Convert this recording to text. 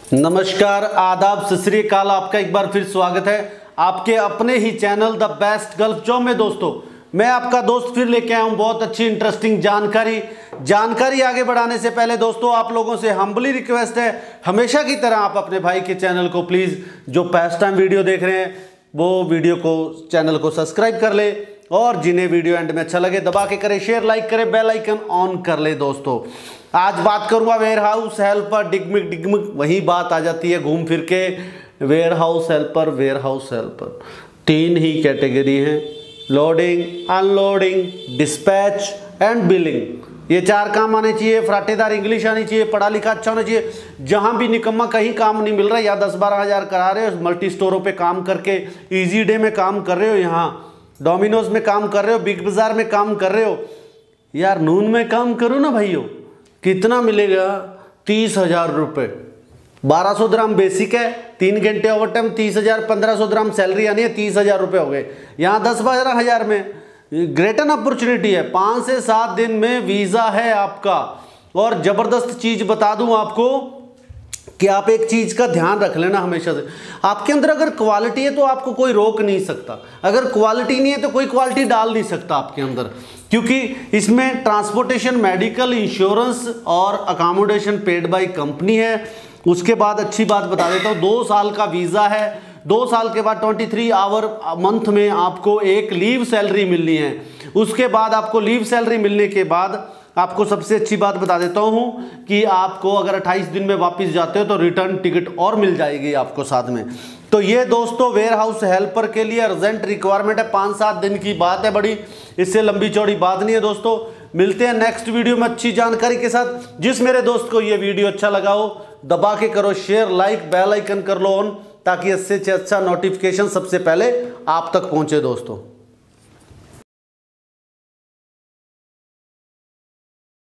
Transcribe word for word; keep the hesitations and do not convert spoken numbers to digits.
नमस्कार, आदाब, सत श्री अकाल। आपका एक बार फिर स्वागत है आपके अपने ही channel the best Gulf job में। दोस्तों, मैं आपका दोस्त फिर लेके आया हूं बहुत अच्छी इंटरेस्टिंग जानकारी। जानकारी आगे बढ़ाने से पहले दोस्तों, आप लोगों से हम्बली रिक्वेस्ट है, हमेशा की तरह आप अपने भाई के चैनल को प्लीज़, जो पास्ट टाइम वीडियो देख रहे हैं वो वीडियो को, चैनल को सब्सक्राइब कर ले, और जिन्हें वीडियो एंड में अच्छा लगे दबा के करें शेयर, लाइक करें, बेल आइकन ऑन कर ले। दोस्तों, आज बात करूंगा वेयर हाउस हेल्पर, डिगमिक डिगमिक वही बात आ जाती है घूम फिर के। Warehouse helper, warehouse helper तीन ही कैटेगरी हैं: loading, unloading, dispatch and billing. ये चार काम आने चाहिए। फराटेदार इंग्लिश आनी चाहिए, पढ़ा लिखा अच्छा होना चाहिए। जहां भी निकम्मा कहीं काम नहीं मिल रहा, या दस बारह हज़ार करा रहे हो, मल्टी स्टोरों पे काम करके, ईजी डे में काम कर रहे हो, यहाँ डोमिनोज में काम कर रहे हो, बिग बाजार में काम कर रहे हो, यार नून में काम करो ना भाइयों। कितना मिलेगा? तीस हजार रुपये। बारह सौ ग्राम बेसिक है, तीन घंटे ओवर टाइम, तीस हजार, पंद्रह सौ ग्राम सैलरी आनी है, तीस हजार रुपये हो गए। यहाँ दस बारह हजार में ग्रेट एन अपॉर्चुनिटी है। पाँच से सात दिन में वीज़ा है आपका। और ज़बरदस्त चीज़ बता दूं आपको कि आप एक चीज़ का ध्यान रख लेना हमेशा से, आपके अंदर अगर क्वालिटी है तो आपको कोई रोक नहीं सकता, अगर क्वालिटी नहीं है तो कोई क्वालिटी डाल नहीं सकता आपके अंदर, क्योंकि इसमें ट्रांसपोर्टेशन, मेडिकल, इंश्योरेंस और अकोमोडेशन पेड बाय कंपनी है। उसके बाद अच्छी बात बता देता हूँ, दो साल का वीज़ा है। दो साल के बाद तेईस आवर मंथ में आपको एक लीव सैलरी मिलनी है। उसके बाद आपको लीव सैलरी मिलने के बाद आपको सबसे अच्छी बात बता देता हूँ कि आपको अगर अट्ठाईस दिन में वापस जाते हो तो रिटर्न टिकट और मिल जाएगी आपको साथ में। तो ये दोस्तों वेयर हाउस हेल्पर के लिए अर्जेंट रिक्वायरमेंट है। पाँच सात दिन की बात है, बड़ी इससे लंबी चौड़ी बात नहीं है। दोस्तों, मिलते हैं नेक्स्ट वीडियो में अच्छी जानकारी के साथ। जिस मेरे दोस्त को ये वीडियो अच्छा लगा हो, दबा के करो शेयर, लाइक, बेल आइकन कर लो ऑन, ताकि इससे अच्छा नोटिफिकेशन सबसे पहले आप तक पहुँचे। दोस्तों।